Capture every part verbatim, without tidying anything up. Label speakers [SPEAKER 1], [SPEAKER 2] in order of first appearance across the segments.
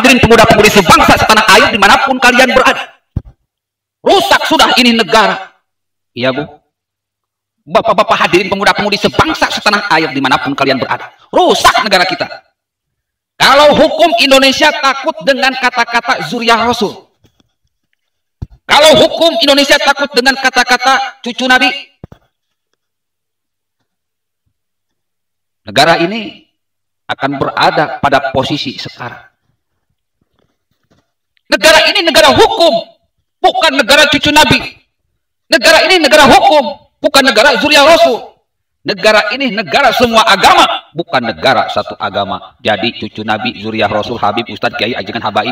[SPEAKER 1] hadirin pemuda-pemudi sebangsa setanah air dimanapun kalian berada. Rusak sudah ini negara. Iya Bu. Bapak-bapak hadirin pemuda-pemudi sebangsa setanah air dimanapun kalian berada. Rusak negara kita. Kalau hukum Indonesia takut dengan kata-kata zuriyah Rasul. Kalau hukum Indonesia takut dengan kata-kata cucu Nabi. Negara ini akan berada pada posisi sekarang. Negara ini negara hukum, bukan negara cucu Nabi. Negara ini negara hukum, bukan negara zuriyah Rasul. Negara ini negara semua agama, bukan negara satu agama. Jadi cucu Nabi, zuriyah Rasul, Habib, Ustadz, Kiai, ajengan, habaib.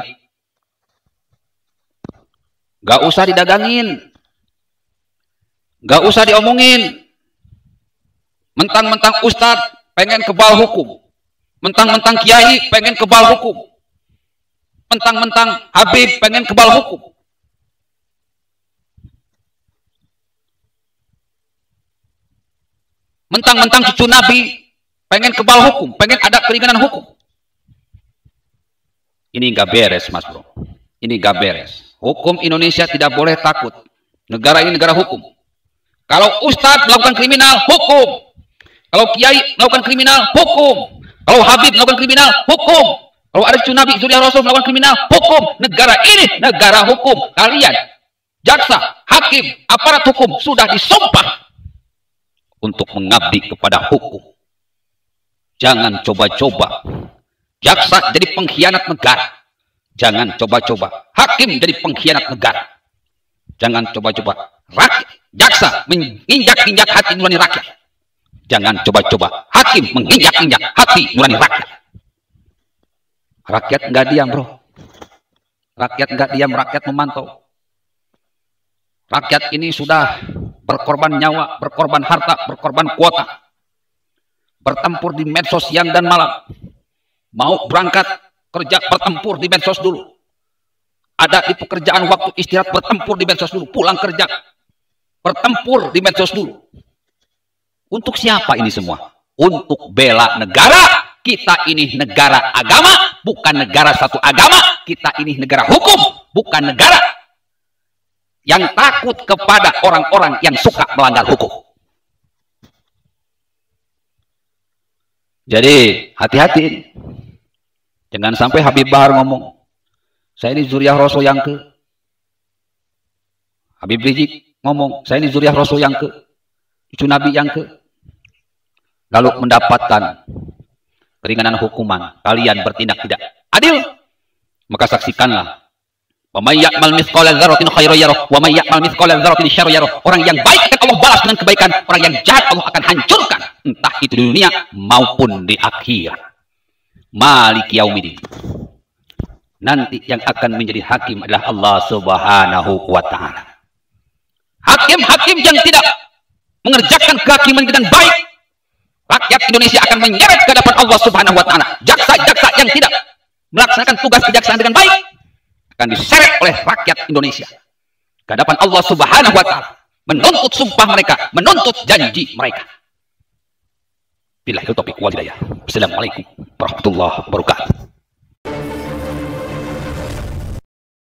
[SPEAKER 1] Gak usah didagangin. Gak usah diomongin. Mentang-mentang Ustadz pengen kebal hukum. Mentang-mentang Kiai pengen kebal hukum. Mentang-mentang Habib pengen kebal hukum. Mentang-mentang cucu Nabi pengen kebal hukum, pengen ada keringanan hukum. Ini nggak beres, Mas Bro. Ini nggak beres. Hukum Indonesia tidak boleh takut. Negara ini negara hukum. Kalau Ustadz melakukan kriminal, hukum. Kalau Kiai melakukan kriminal, hukum. Kalau Habib melakukan kriminal, hukum. Kalau ada cucu Nabi, zuriyah Rasul melakukan kriminal, hukum. Negara ini negara hukum. Kalian, jaksa, hakim, aparat hukum sudah disumpah untuk mengabdi kepada hukum. Jangan coba-coba. Jaksa jadi pengkhianat negara. Jangan coba-coba. Hakim jadi pengkhianat negara. Jangan coba-coba. Rakyat, jaksa menginjak-injak hati nurani rakyat. Jangan coba-coba. Hakim menginjak-injak hati nurani rakyat. Rakyat nggak diam, bro. Rakyat nggak diam, rakyat memantau. Rakyat ini sudah berkorban nyawa, berkorban harta, berkorban kuota. Bertempur di medsos siang dan malam. Mau berangkat kerja, bertempur di medsos dulu. Ada di pekerjaan waktu istirahat, bertempur di medsos dulu. Pulang kerja, bertempur di medsos dulu. Untuk siapa ini semua? Untuk bela negara. Kita ini negara agama, bukan negara satu agama. Kita ini negara hukum, bukan negara yang takut kepada orang-orang yang suka melanggar hukum. Jadi hati-hati. Jangan sampai Habib Bahar ngomong, saya ini zuriyah Rasul yang ke. Habib Rizik ngomong, saya ini zuriyah Rasul yang ke. Cucu Nabi yang ke. Lalu mendapatkan keringanan hukuman, kalian bertindak tidak adil, maka saksikanlah. Wa may ya'mal mithqala dzarratin khairan yarah wa may ya'mal mithqala dzarratin syarran yarah. Orang yang baik akan Allah balas dengan kebaikan, orang yang jahat Allah akan hancurkan, entah itu di dunia maupun di akhirat. Maliki yaumiddin. Nanti yang akan menjadi hakim adalah Allah Subhanahu wa taala. Hakim-hakim yang tidak mengerjakan kehakiman dengan baik, rakyat Indonesia akan menyeret ke hadapan Allah Subhanahu wa taala. Jaksa-jaksa yang tidak melaksanakan tugas kejaksaan dengan baik akan diseret oleh rakyat Indonesia ke hadapan Allah Subhanahu wa taala, menuntut sumpah mereka, menuntut janji mereka. Billahi taufiq wal hidayah. Wassalamualaikum warahmatullahi wabarakatuh.